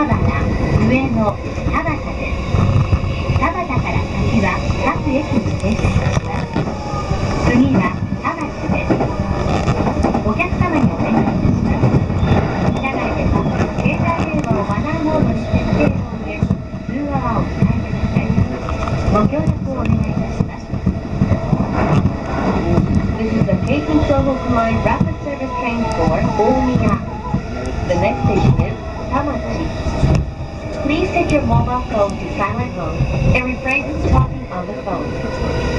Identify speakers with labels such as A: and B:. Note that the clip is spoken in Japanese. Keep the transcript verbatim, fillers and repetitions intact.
A: 原、上野、田端です。田端から先は各駅に停車します。次は田端です。お客様にお願いいたします。車内では携帯電話をマナーモードに設定の上、通話はお控えください。ご協力をお願いいたします。This is the Keikun Sohoku Line Rapid Service Train for Omiya. The next station is Tamachi. Please set your mobile phone to silent mode and refrain from talking on the phone.